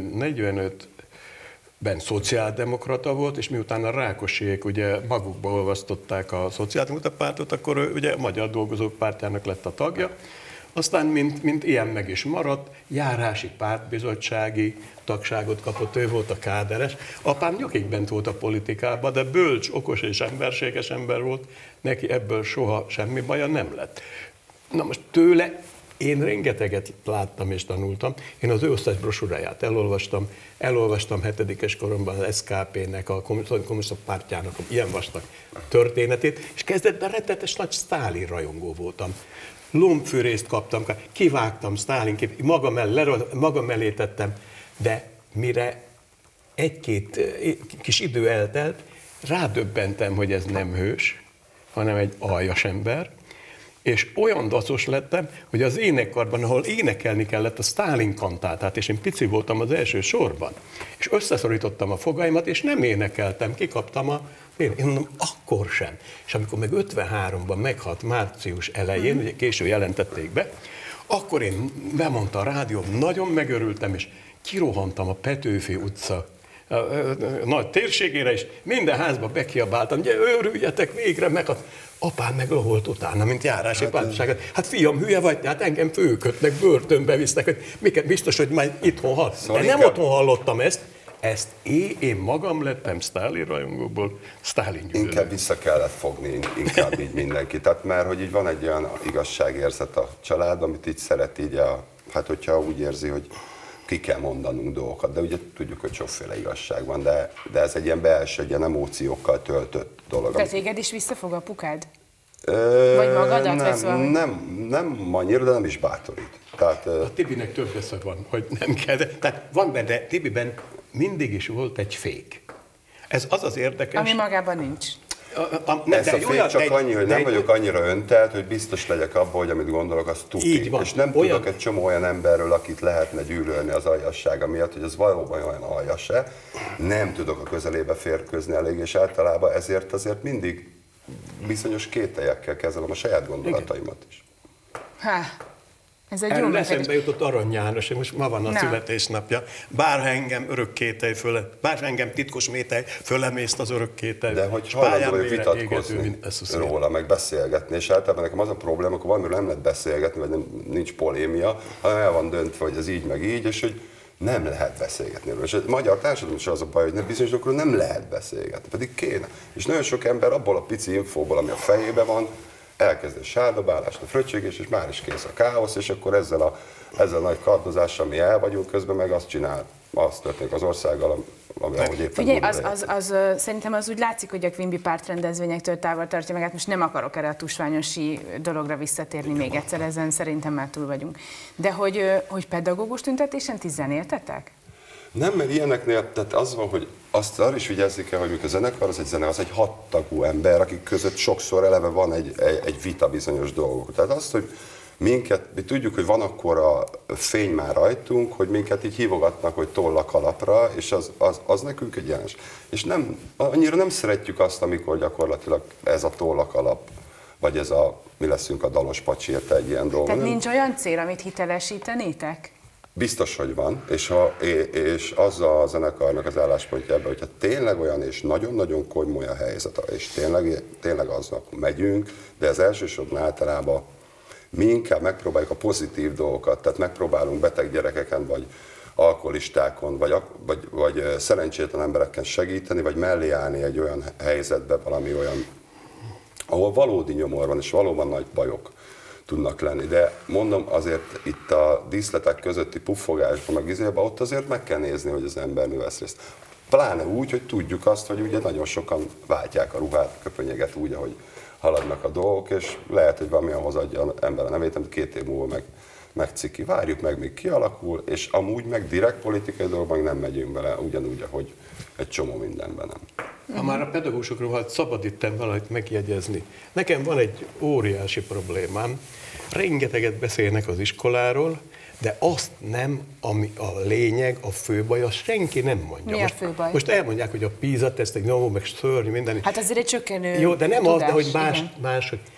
negyvenötben szociáldemokrata volt, és miután a Rákosiék ugye magukba olvasztották a szociáldemokrata pártot, akkor ő ugye a Magyar Dolgozók Pártjának lett a tagja. Aztán, mint, mint ilyen meg is maradt, járási pártbizottsági tagságot kapott, ő volt a káderes. Apám nyakig bent volt a politikában, de bölcs, okos és emberséges ember volt, neki ebből soha semmi baja nem lett. Na most tőle én rengeteget láttam és tanultam. Én az ő összes brosúráját elolvastam, elolvastam hetedikes koromban az es ká pé-nek, a Kommunista Pártjának ilyen vastag történetét, és kezdetben rettetes nagy Sztálin rajongó voltam. Lombfűrészt kaptam, kivágtam Sztálin kép, magam, el, magam elé tettem, de mire egy-két kis idő eltelt, rádöbbentem, hogy ez nem hős, hanem egy aljas ember, és olyan dacos lettem, hogy az énekkarban, ahol énekelni kellett a Sztálin kantátát, és én pici voltam az első sorban, és összeszorítottam a fogaimat, és nem énekeltem, kikaptam a... Én mondom, akkor sem. És amikor meg ötvenháromban meghalt március elején, ugye késő jelentették be, akkor én bemondta a rádió, nagyon megörültem, és kirohantam a Petőfi utca a, a, a, a nagy térségére, és minden házba bekiabáltam, hogy őrüljetek végre, meghalt. Apám meg loholt utána, mint járási hát, pártságot. Hát fiam, hülye vagy, hát engem főkötnek, börtönbe visznek, hogy miket, biztos, hogy majd itthon hall. Szóval de nem inkább... otthon hallottam ezt, ezt én, én magam lettem Sztálin rajongóból, Sztálin gyűlölő. Inkább vissza kellett fogni, inkább így mindenki. Tehát mert hogy így van egy olyan igazságérzet a család, amit így szeret így a, hát hogyha úgy érzi, hogy ki kell mondanunk dolgokat, de ugye tudjuk, hogy sokféle igazság van, de, de ez egy ilyen belső, egy ilyen emóciókkal töltött dolog. De téged is visszafog apukád? Ö, vagy magadat? Nem, vagy nem, nem annyira, de nem is bátorít. Tehát, a Tibinek több esze van, hogy nem kell, de, tehát van benne, Tibiben mindig is volt egy fék. Ez az az érdekes... Ami magában nincs. A, a, ne, ez a fék olyan, csak egy, annyi, hogy nem egy, vagyok annyira öntelt, hogy biztos legyek abban, hogy amit gondolok, az tuti. És nem olyan... tudok egy csomó olyan emberről, akit lehetne gyűlölni az aljassága miatt, hogy ez valóban olyan aljas-e. Nem tudok a közelébe férkőzni elég, és általában ezért azért mindig bizonyos kételyekkel kezelem a saját gondolataimat is. Há. Ez egy jó eszembe jutott Arany János, most ma van a Na. születésnapja. Bár engem örök kételj föle, bár engem titkos mételj fölemészt az örök kételj. De hogy hajlandó vagyok vitatkozni róla, meg beszélgetni, és általában nekem az a probléma, akkor valamiről nem lehet beszélgetni, vagy nem, nincs polémia, hanem el van döntve, hogy ez így meg így, és hogy nem lehet beszélgetni róla. És a magyar társadalom is az a baj, hogy nem bizonyos dolgokról nem lehet beszélgetni, pedig kéne. És nagyon sok ember abból a pici infóból, ami a fejében van, elkezd a sárdobálást, a fröccsögés, és már is kész a káosz, és akkor ezzel a, ezzel a nagy kardozással mi el vagyunk, közben meg azt csinál, azt történik az országgal, ami ahogy éppen Figyelj, az, az, az, az, szerintem az úgy látszik, hogy a Quimby pártrendezvényektől távol tartja meg, hát most nem akarok erre a tusványosi dologra visszatérni még egyszer, ezen szerintem már túl vagyunk. De hogy, hogy pedagógus tüntetésen ti zenéltetek? Nem, mert ilyeneknél, tehát az van, hogy azt arra is vigyázni kell, hogy a zenekar az egy zene, az egy hattagú ember, akik között sokszor eleve van egy, egy, egy vita bizonyos dolgok. Tehát azt, hogy minket, mi tudjuk, hogy van akkor a fény már rajtunk, hogy minket így hívogatnak, hogy tollak alapra, és az, az, az nekünk egy jelens. És nem, annyira nem szeretjük azt, amikor gyakorlatilag ez a tollak alap, vagy ez a, mi leszünk a dalos pacsi, érte egy ilyen dolog. Tehát nincs olyan cél, amit hitelesítenétek? Biztos, hogy van, és, ha, és az a zenekarnak az álláspontja ebben, hogyha tényleg olyan és nagyon-nagyon komoly a helyzet, és tényleg, tényleg aznak megyünk, de az elsősorban általában mi inkább megpróbáljuk a pozitív dolgokat, tehát megpróbálunk beteg gyerekeken, vagy alkoholistákon, vagy, vagy, vagy szerencsétlen embereken segíteni, vagy mellé állni egy olyan helyzetbe, valami olyan, ahol valódi nyomor van, és valóban nagy bajok tudnak lenni. De mondom, azért itt a díszletek közötti puffogásban, meg izében, ott azért meg kell nézni, hogy az ember mi vesz részt. Pláne úgy, hogy tudjuk azt, hogy ugye nagyon sokan váltják a ruhát, a köpönyeget úgy, ahogy haladnak a dolgok, és lehet, hogy valami ahhoz adja az ember a nevét, amit két év múlva meg, megciki. Várjuk meg, míg kialakul, és amúgy meg direkt politikai dolgokban nem megyünk bele, ugyanúgy, ahogy egy csomó mindenben nem. Ha már a pedagógusokról hát szabad itten valamit megjegyezni. Nekem van egy óriási problémám. Rengeteget beszélnek az iskoláról, de azt nem, ami a lényeg, a főbaj, azt senki nem mondja. Mi a főbaj? Most elmondják, hogy a PISA tesztek, no, meg szörnyű, minden. Hát azért egy csökkenő Jó, de nem tudás, az, de hogy más, más, hogy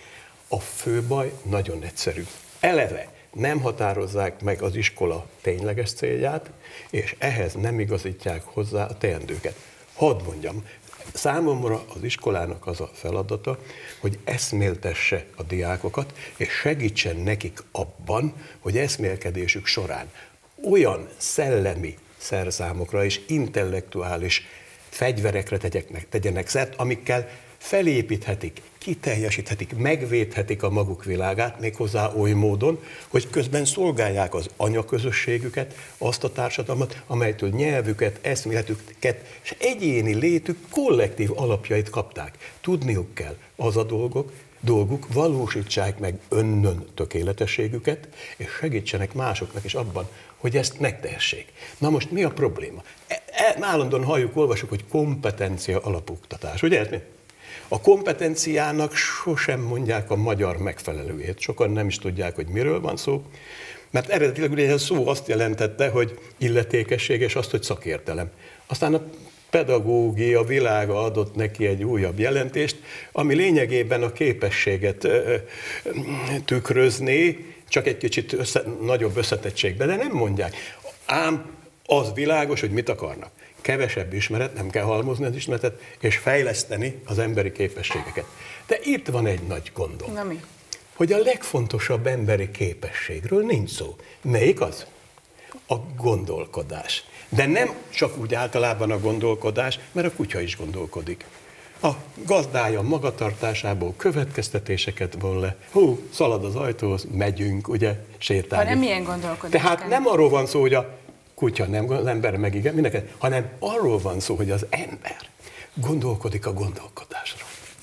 A fő baj nagyon egyszerű. Eleve nem határozzák meg az iskola tényleges célját, és ehhez nem igazítják hozzá a teendőket. Hadd mondjam, számomra az iskolának az a feladata, hogy eszméltesse a diákokat, és segítsen nekik abban, hogy eszmélkedésük során olyan szellemi szerszámokra és intellektuális fegyverekre tegyenek, tegyenek szert, amikkel felépíthetik, kiteljesíthetik, megvédhetik a maguk világát, méghozzá oly módon, hogy közben szolgálják az anyaközösségüket, azt a társadalmat, amelytől nyelvüket, eszméletüket és egyéni létük kollektív alapjait kapták. Tudniuk kell, az a dolgok, dolguk, valósítsák meg önnön tökéletességüket, és segítsenek másoknak is abban, hogy ezt megtehessék. Na most mi a probléma? E, e, állandóan halljuk, olvasjuk, hogy kompetencia alapoktatás. Ugye ez mi? A kompetenciának sosem mondják a magyar megfelelőjét. Sokan nem is tudják, hogy miről van szó, mert eredetileg ugye ez szó azt jelentette, hogy illetékesség és azt, hogy szakértelem. Aztán a pedagógia világa adott neki egy újabb jelentést, ami lényegében a képességet ö, ö, tükrözné, csak egy kicsit össze, nagyobb összetettségben, de nem mondják. Ám az világos, hogy mit akarnak. Kevesebb ismeret, nem kell halmozni az ismeretet, és fejleszteni az emberi képességeket. De itt van egy nagy gondom, Na mi? hogy a legfontosabb emberi képességről nincs szó. Melyik az? A gondolkodás. De nem csak úgy általában a gondolkodás, mert a kutya is gondolkodik. A gazdája magatartásából következtetéseket von le. Hú, szalad az ajtóhoz, megyünk, ugye, sétálni. Ha nem ilyen gondolkodás. Tehát nem arról van szó, hogy a kutya nem, az ember meg igen, mindenki, hanem arról van szó, hogy az ember gondolkodik a gondolkodásra.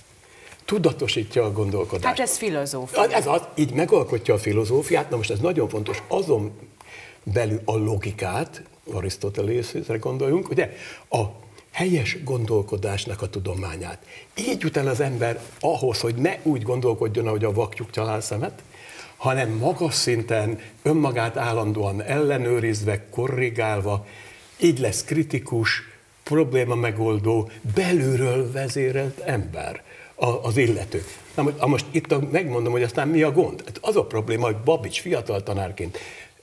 Tudatosítja a gondolkodást. Hát ez filozófia. Ez az, így megalkotja a filozófiát, na most ez nagyon fontos, azon belül a logikát, Arisztotelészre gondoljunk, ugye, a helyes gondolkodásnak a tudományát. Így jut el az ember ahhoz, hogy ne úgy gondolkodjon, ahogy a vakjuk talál szemet, hanem magas szinten, önmagát állandóan ellenőrizve, korrigálva, így lesz kritikus, probléma megoldó, belülről vezérelt ember az illető. Na most itt megmondom, hogy aztán mi a gond. Az a probléma, hogy Babics fiatal tanárként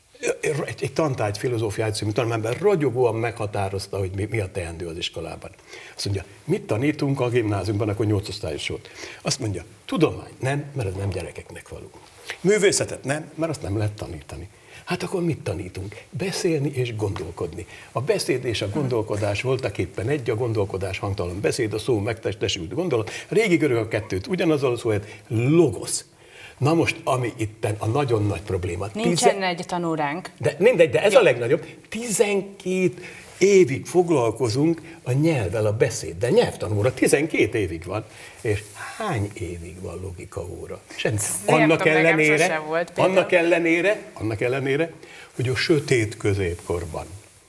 egy, egy tantárgy filozófiát című tanulmányban ragyogóan meghatározta, hogy mi, mi a teendő az iskolában. Azt mondja, mit tanítunk a gimnáziumban, akkor nyolc osztályos volt. Azt mondja, tudomány, nem, mert ez nem gyerekeknek való. Művészetet nem, mert azt nem lehet tanítani. Hát akkor mit tanítunk? Beszélni és gondolkodni. A beszéd és a gondolkodás voltak éppen egy, a gondolkodás hangtalan beszéd, a szó megtestesült gondolat. A régi görög a kettőt ugyanazzal a szó, hogy logosz. Na most, ami itten a nagyon nagy probléma. Nincsen Tizen... egy tanóránk. De mindegy, de ez a legnagyobb. tizenkét évig foglalkozunk a nyelvvel, a beszéddel. Nyelvtanóra tizenkét évig van. És hány évig van logika óra? Semmi. Annak ellenére, volt, annak ellenére, annak ellenére, hogy a sötét középkorban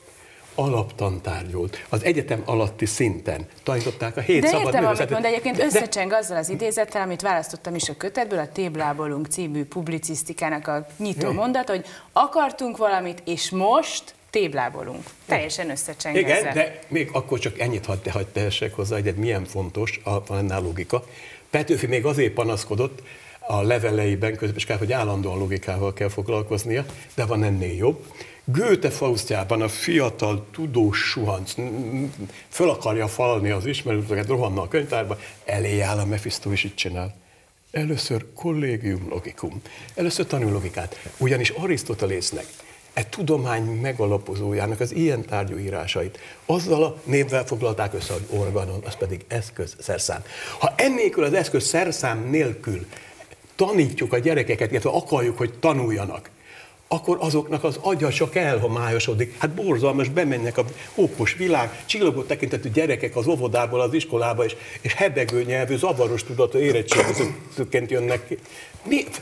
alaptantárgy volt. Az egyetem alatti szinten tanították a hét de szabad értem, művészetet. amit mond, egyébként de, összecseng azzal az idézettel, amit választottam is a kötetből, a Téblábolunk című publicisztikának a nyitó mondat, hogy akartunk valamit, és most téblábolunk. Teljesen összecseng Igen, ezzel. de még akkor csak ennyit hadd hagy tehessek hozzá, hogy milyen fontos a annál logika. Petőfi még azért panaszkodott a leveleiben közben, hogy állandóan logikával kell foglalkoznia, de van ennél jobb. Goethe Faustjában a fiatal tudós suhanc föl akarja falni az ismerősöket, rohanna a könyvtárba, elé áll a Mephisto, és így csinál. Először collegium logicum, először tanul logikát, ugyanis Arisztotelésznek, e tudomány megalapozójának az ilyen tárgyú írásait azzal a névvel foglalták össze, hogy organon, az pedig eszköz, szerszám. Ha ennélkül az eszköz szerszám nélkül tanítjuk a gyerekeket, illetve akarjuk, hogy tanuljanak, akkor azoknak az agya csak elhomályosodik. Hát borzalmas, bemennek a hókos világ, csillogó tekintetű gyerekek az óvodából az iskolába, és, és hebegő nyelvű, zavaros tudatú érettségizőként jönnek ki. Mi?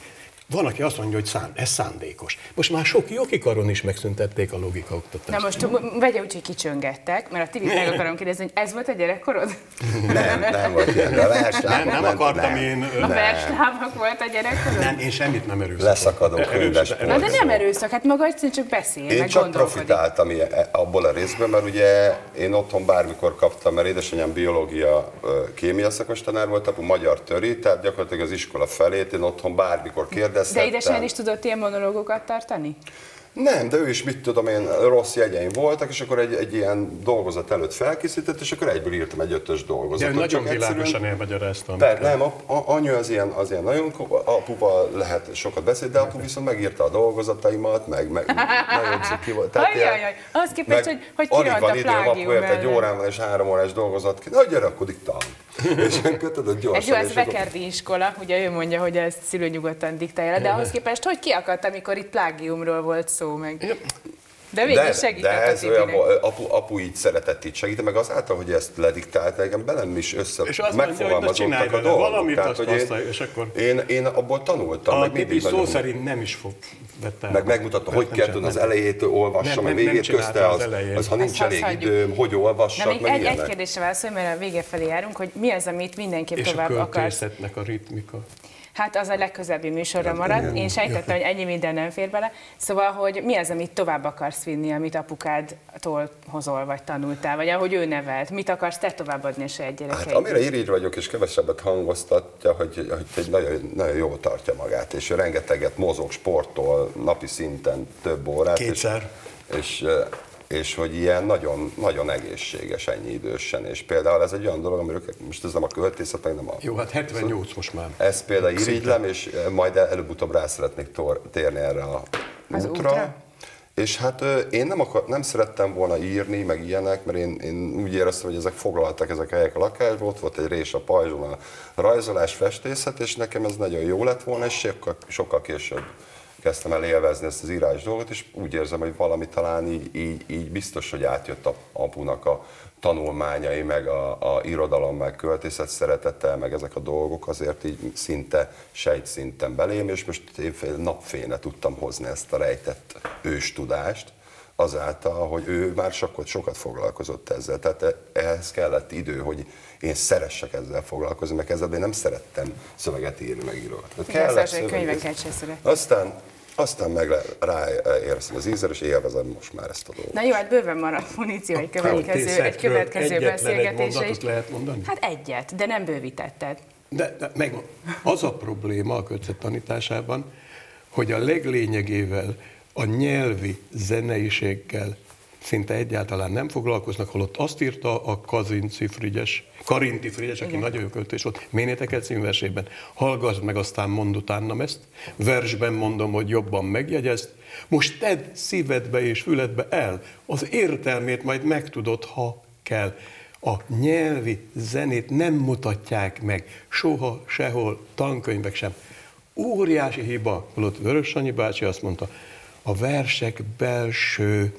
Van, aki azt mondja, hogy szán, ez szándékos. Most már sok jogikaron is megszüntették a logika oktatást. Na most vegye úgy, hogy kicsöngettek, mert a Tibit meg akarom kérdezni, hogy ez volt a gyerekkorod? Nem, nem volt ilyen, de nem, nem akartam nem. én... A verslábak volt a gyerekkorod? Nem, én semmit nem erőszakol. Leszakadó könyves. Na de nem erőszak, hát maga egyszerűen csak beszél, Én meg csak gondolkodik. profitáltam abból a részből, mert ugye én otthon bármikor kaptam, mert édesanyám biológia, kémia szakos tanár volt, apu magyar töri, tehát gyakorlatilag az iskola felét én otthon bármikor kérdeztem. De édesanyád is tudott ilyen monológokat tartani? Nem, de ő is, mit tudom én, rossz jegyeim voltak, és akkor egy, egy ilyen dolgozat előtt felkészített, és akkor egyből írtam egy ötös dolgozatot. De nagyon világosan elmagyaráztam. Tehát nem, a, a, anyu az ilyen, az ilyen nagyon, apuval lehet sokat beszélni, de apu viszont megírta a dolgozataimat, meg, meg nagyon ciki volt. Ajajaj, az képest, hogy, hogy kiront a plágium ellen. Egy órán van és három órás dolgozat, na gyere, akkor diktálj. És kötöd gyorsan. Ez jó, ez Vekerdi iskola, ugye ő mondja, hogy ezt szülő nyugodtan diktálja, de ahhoz képest, hogy kiakadt, amikor itt plágiumról volt szó meg. De végig de, segített de a ez olyan, Tibinek. apu, apu így szeretett így segíteni, meg azáltal, hogy ezt lediktált, nekem belem is össze és azt mondja, megfogalmazottak a dolgok. Valamit Tehát, azt hogy én, használja, és akkor... én, én abból tanultam. A meg Tibi szó nagyon, szerint nem is fog vette. meg megmutatta, hogy kell tudni az elejétől olvassam, meg végét közte az, az, ha nincs elég időm, hogy olvassak, Na, még meg egy, ilyenek. egy kérdésre válaszolj, mert a vége felé járunk, hogy mi az, amit mindenképp és tovább a akarsz. költészetnek a ritmika. Hát az a legközelebbi műsorra marad. Én sejtettem, hogy ennyi minden nem fér bele. Szóval, hogy mi az, amit tovább akarsz vinni, amit apukádtól hozol, vagy tanultál, vagy ahogy ő nevelt. Mit akarsz te továbbadni a saját gyerekeidnek? Hát amire irigy vagyok, és kevesebbet hangoztatja, hogy, hogy egy nagyon, nagyon jól tartja magát, és rengeteget mozog, sportol, napi szinten több órát. Kétszer. És, és, és hogy ilyen nagyon, nagyon egészséges ennyi idősen, és például ez egy olyan dolog, amiről most ez nem a költészet, meg nem a... Jó, hát hetvennyolc most már. Ez például irigylem, és majd előbb-utóbb rá szeretnék tor- térni erre a Az útra. útra? És hát én nem, akar, nem szerettem volna írni, meg ilyenek, mert én, én úgy éreztem, hogy ezek foglaltak ezek a helyek a lakásból, ott volt egy rés a pajzson, a rajzolás, festészet, és nekem ez nagyon jó lett volna, és sokkal, sokkal később kezdtem el élvezni ezt az írás dolgot, és úgy érzem, hogy valami talán így, így, így biztos, hogy átjött a apunak a tanulmányai, meg a, a irodalom, meg költészet szeretete, meg ezek a dolgok azért így szinte sejtszinten belém, és most én napfényre tudtam hozni ezt a rejtett őstudást, azáltal, hogy ő már sokat, sokat foglalkozott ezzel. Tehát ehhez kellett idő, hogy én szeressek ezzel foglalkozni, mert kezdetben én nem szerettem szöveget írni, meg írogatni. Kellett könyveket se szület. Aztán, aztán meg ráéreztem az ízre, és élvezem most már ezt a dolgot. Na jó, hát bőven maradt muníció egy következő, egy következő beszélgetésre is. Lehet mondani? Hát egyet, de nem bővítetted. De, de meg az a probléma a költészet tanításában, hogy a leglényegével, a nyelvi zeneiséggel szinte egyáltalán nem foglalkoznak, holott azt írta a Kazinci Frigyes, Karinti Frigyes, aki igen, nagyon jó költős volt, Ménéteket címversében, hallgass meg, aztán mondd utánam ezt, versben mondom, hogy jobban megjegyezd, most tedd szívedbe és füledbe el, az értelmét majd megtudod, ha kell. A nyelvi zenét nem mutatják meg, soha, sehol, tankönyvek sem. Óriási hiba, holott Vörös Sanyi bácsi azt mondta, a versek belső,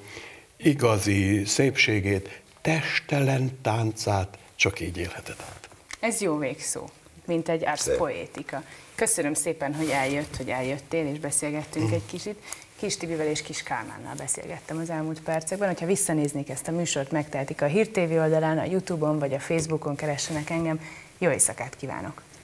igazi szépségét, testelen táncát csak így élheted át. Ez jó végszó, mint egy ars poétika. Köszönöm szépen, hogy eljött, hogy eljöttél, és beszélgettünk mm. egy kicsit. Kis Tibivel és Kis Kálmánnal beszélgettem az elmúlt percekben. Hogyha visszanéznék ezt a műsort, megtehetik a Hír té vé oldalán, a YouTube-on vagy a Facebookon, keressenek engem. Jó éjszakát kívánok!